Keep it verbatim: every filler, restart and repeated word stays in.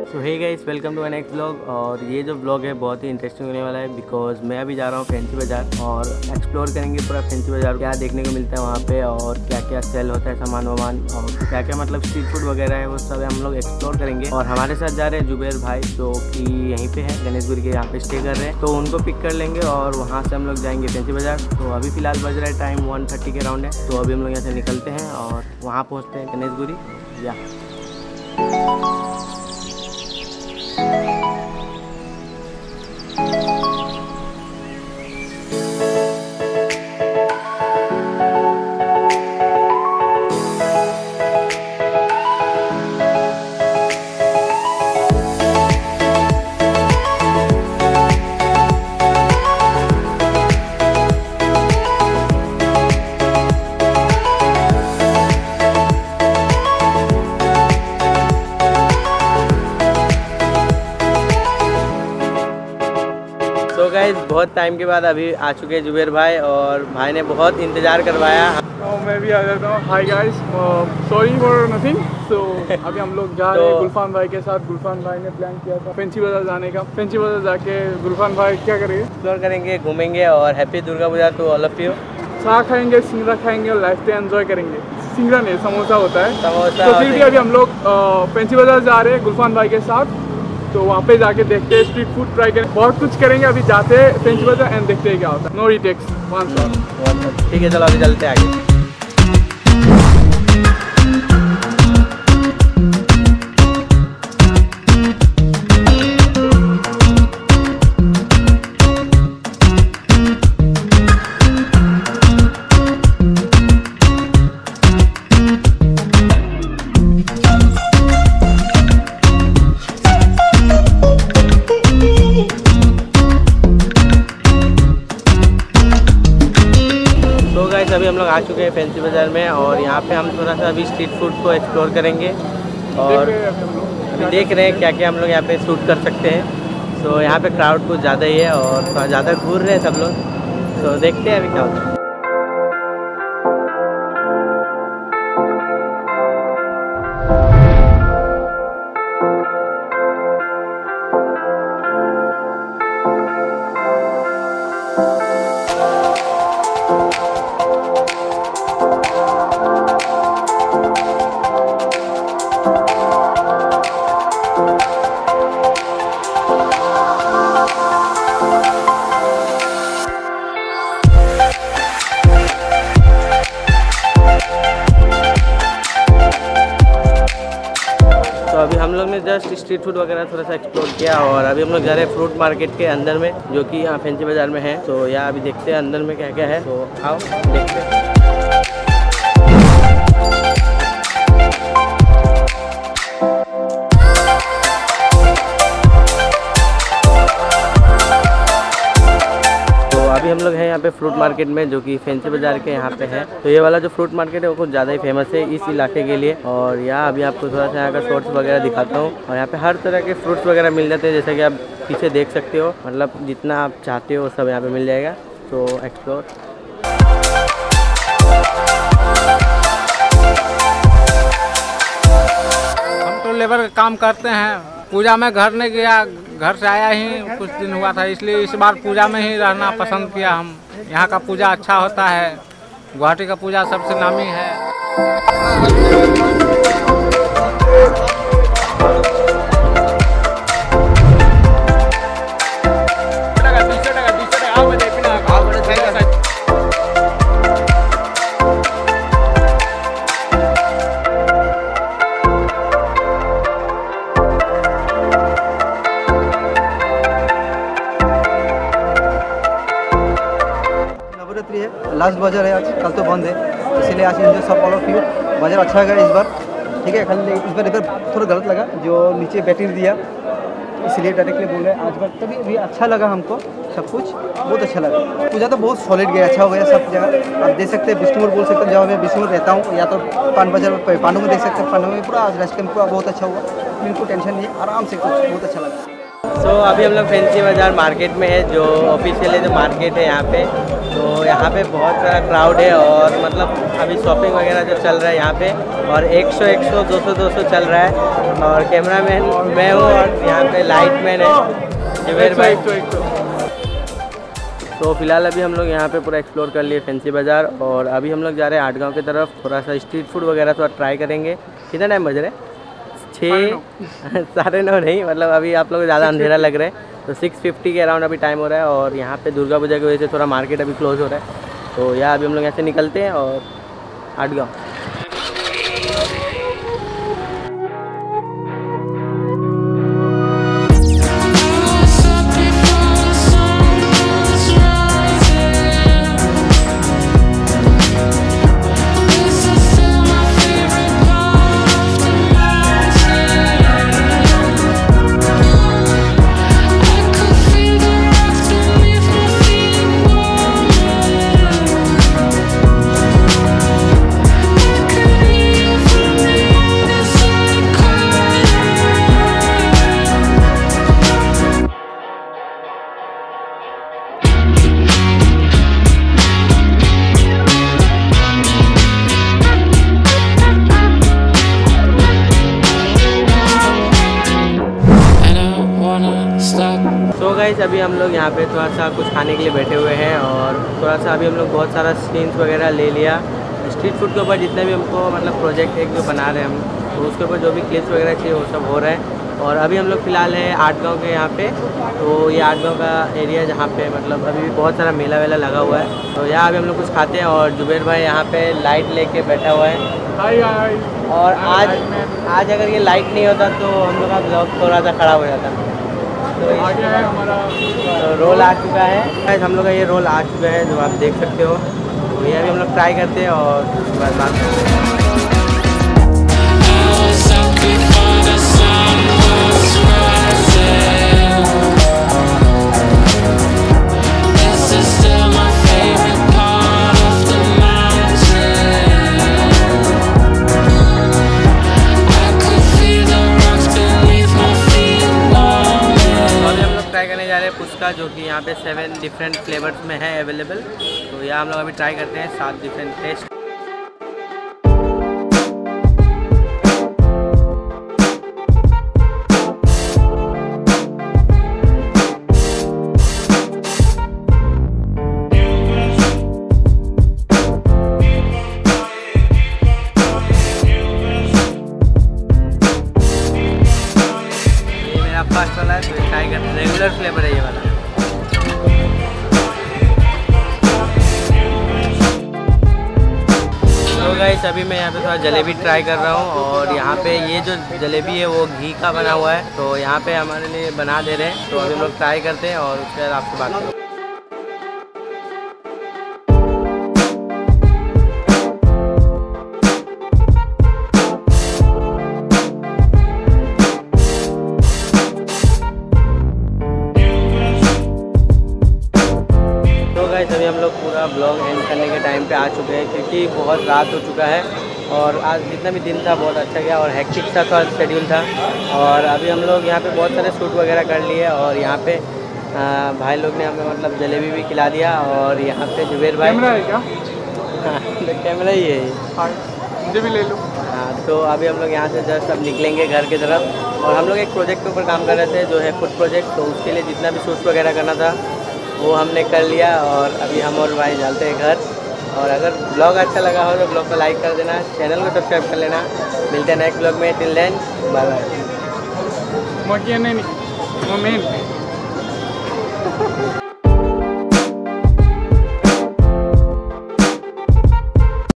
So hey guys, welcome to my next vlog. और ये जो ब्लॉग है बहुत ही इंटरेस्टिंग होने वाला है, बिकॉज मैं अभी जा रहा हूँ फैंसी बाज़ार और एक्सप्लोर करेंगे पूरा फैंसी बाज़ार, क्या देखने को मिलता है वहाँ पे और क्या क्या सेल होता है सामान वामान और क्या क्या मतलब स्ट्रीट फूड वगैरह है, वो सब हम लोग एक्सप्लोर करेंगे। और हमारे साथ जा रहे हैं जुबेर भाई, जो कि यहीं पे है गणेशपुरी के यहाँ पे स्टे कर रहे हैं, तो उनको पिक कर लेंगे और वहाँ से हम लोग जाएंगे फैंसी बाज़ार। तो अभी फिलहाल बज रहा है टाइम वन थर्टी के राउंड है, तो अभी हम लोग यहाँ से निकलते हैं और वहाँ पहुँचते हैं गणेशपुरी। या तो गाइस, बहुत टाइम के बाद अभी आ चुके हैं जुबेर भाई, और भाई ने बहुत इंतज़ार करवाया। और मैं भी आ जाता हूँ। Hi guys, sorry for nothing. तो अभी हम लोग जा रहे हैं गुलफान भाई के साथ। गुलफान भाई ने प्लान किया था फैंसी बाज़ार जाने का। फैंसी बाज़ार जाके गुलफान भाई क्या करेंगे, एक्सप्लोर करेंगे, घूमेंगे और happy Durga Puja to all of you. चाय खाएंगे, सिंगरा खाएंगे और लाइफ पे एंजॉय करेंगे। सिंगरा नहीं, समोसा होता है समोसा। तो फिर भी अभी हम लोग फैंसी बाज़ार जा रहे हैं गुलफान भाई के साथ, तो वहाँ पे जाके देखते हैं, स्ट्रीट फूड ट्राई करें, बहुत कुछ करेंगे। अभी जाते हैं फैंसी बाज़ार एंड देखते हैं क्या होता है। No retakes one shot. ठीक है, चलो अभी चलते हैं आगे। अभी हम लोग आ चुके हैं फैंसी बाज़ार में, और यहाँ पे हम थोड़ा सा अभी स्ट्रीट फूड को एक्सप्लोर करेंगे और अभी देख रहे हैं क्या क्या हम लोग यहाँ पे शूट कर सकते हैं। तो यहाँ पे क्राउड कुछ ज़्यादा ही है और थोड़ा ज़्यादा घूर रहे हैं सब लोग, तो देखते हैं अभी क्या होता है। अभी हम लोग ने जस्ट स्ट्रीट फूड वगैरह थोड़ा सा एक्सप्लोर किया, और अभी हम लोग जा रहे हैं फ्रूट मार्केट के अंदर में, जो कि यहाँ फैंसी बाज़ार में है। तो यहाँ अभी देखते हैं अंदर में क्या क्या है, तो आओ देखते हैं। अभी हम लोग हैं यहाँ पे फ्रूट मार्केट में, जो कि फैंसी बाज़ार के यहाँ पे है। तो ये वाला जो फ्रूट मार्केट है वो कुछ ज़्यादा ही फेमस है इस इलाके के लिए, और यहाँ अभी आपको थोड़ा सा यहाँ का शॉर्ट्स वगैरह दिखाता हूँ। और यहाँ पे हर तरह के फ्रूट्स वगैरह मिल जाते हैं, जैसे कि आप पीछे देख सकते हो, मतलब जितना आप चाहते हो सब यहाँ पे मिल जाएगा। तो एक्सप्लोर। हम तो लेबर का काम करते हैं, पूजा में घर नहीं गया, घर से आया ही कुछ दिन हुआ था, इसलिए इस बार पूजा में ही रहना पसंद किया। हम यहाँ का पूजा अच्छा होता है, गुवाहाटी का पूजा सबसे नामी है। लास्ट बाजार है आज, कल तो बंद है, इसलिए आज इंजॉय सब ऑल ऑफ यू। बाजार अच्छा लगा इस बार, ठीक है। खाली इस बार इधर थोड़ा गलत लगा, जो नीचे बैटरी दिया, इसलिए डायरेक्टली बोल रहे हैं आज बार। तभी भी अच्छा लगा हमको, सब कुछ बहुत अच्छा लगा। पूजा तो बहुत सॉलिड गया, अच्छा हो गया सब जगह। आप देख सकते हैं विष्णुपुर बोल सकते हैं, जहाँ मैं विष्णुपुर रहता हूँ, या तो पान बाजार पांडु में देख सकते हैं। पांडु में पूरा आज रेस्ट कैंप पूरा बहुत अच्छा हुआ, बिल्कुल टेंशन नहीं है, आराम से कुछ बहुत अच्छा लगा। सो so, अभी हम लोग फैंसी बाज़ार मार्केट में है, जो ऑफिशियली जो मार्केट है यहाँ पे। तो यहाँ पे बहुत सारा क्राउड है और मतलब अभी शॉपिंग वगैरह जो चल रहा है यहाँ पे, और सौ एक सौ दो सौ दो सौ चल रहा है। और कैमरा मैन मैं हूँ और यहाँ पे लाइट मैन है जुबेर भाई। तो फिलहाल अभी हम लोग यहाँ पे पूरा एक्सप्लोर कर लिए फैंसी बाज़ार, और अभी हम लोग जा रहे हैं आठगांव की तरफ। थोड़ा सा स्ट्रीट फूड वगैरह थोड़ा ट्राई करेंगे। कितना टाइम बज रहा है? छः साढ़े नौ नहीं, मतलब अभी आप लोग को ज़्यादा अंधेरा लग रहा है। तो सिक्स फिफ्टी के अराउंड अभी टाइम हो रहा है, और यहाँ पे दुर्गा पूजा की वजह से थोड़ा मार्केट अभी क्लोज हो रहा है। तो यहाँ अभी हम लोग यहाँ से निकलते हैं और आठगांव। तो गाइस अभी हम लोग यहाँ पे थोड़ा सा कुछ खाने के लिए बैठे हुए हैं, और थोड़ा सा अभी हम लोग बहुत सारा सीन्स वगैरह ले लिया। स्ट्रीट फूड के ऊपर जितने भी हमको मतलब प्रोजेक्ट एक जो बना रहे हैं हम, तो उसके ऊपर जो भी क्लिप्स वगैरह चाहिए वो सब हो रहा है। और अभी हम लोग फ़िलहाल है आठगांव के यहाँ पे। तो ये आठगांव का एरिया जहाँ पे मतलब अभी भी बहुत सारा मेला वेला लगा हुआ है। तो यहाँ अभी हम लोग कुछ खाते हैं, और जुबेर भाई यहाँ पे लाइट लेके बैठा हुआ है। हाय हाय। और आज आज अगर ये लाइट नहीं होता तो हम लोग का ब्लॉग थोड़ा सा ख़राब हो जाता। तो आगे है हमारा रोल आ चुका है, हम लोग का ये रोल आ चुका है जो आप देख सकते हो। तो ये अभी हम लोग ट्राई करते हैं और उसके बाद बात करते हैं। पुस्का जो कि यहाँ पे सेवन डिफरेंट फ्लेवर्स में है अवेलेबल। तो यहाँ हम लोग अभी ट्राई करते हैं सात डिफरेंट टेस्ट। ये मेरा फर्स्ट वाला है, तो ट्राई करते हैं। रेगुलर फ्लेवर है ये वाला। तो गाइस अभी मैं यहाँ पे थोड़ा जलेबी ट्राई कर रहा हूँ, और यहाँ पे ये जो जलेबी है वो घी का बना हुआ है। तो यहाँ पे हमारे लिए बना दे रहे हैं, तो अभी हम लोग ट्राई करते हैं और उसके बाद आपसे बात करूँ। अभी हम लोग पूरा ब्लॉग एंड करने के टाइम पे आ चुके हैं, क्योंकि बहुत रात हो चुका है। और आज जितना भी दिन था बहुत अच्छा गया, और हेक्टिक सा थोड़ा शेड्यूल था। और अभी हम लोग यहाँ पे बहुत सारे शूट वगैरह कर लिए, और यहाँ पे आ, भाई लोग ने हमें मतलब जलेबी भी खिला दिया। और यहाँ पे जुबेर भाई कैमरा है क्या? हाँ कैमरा ही है, मुझे भी ले लो। हाँ तो अभी हम लोग यहाँ से जस्ट अब निकलेंगे घर की तरफ। और हम लोग एक प्रोजेक्ट के ऊपर काम कर रहे थे जो है फूड प्रोजेक्ट। तो उसके लिए जितना भी शूट वगैरह करना था वो हमने कर लिया, और अभी हम और भाई चलते हैं घर। और अगर ब्लॉग अच्छा लगा हो तो ब्लॉग को लाइक कर देना, चैनल को सब्सक्राइब कर लेना। मिलते हैं नेक्स्ट ब्लॉग में, टिल देन बाय बाय। नहीं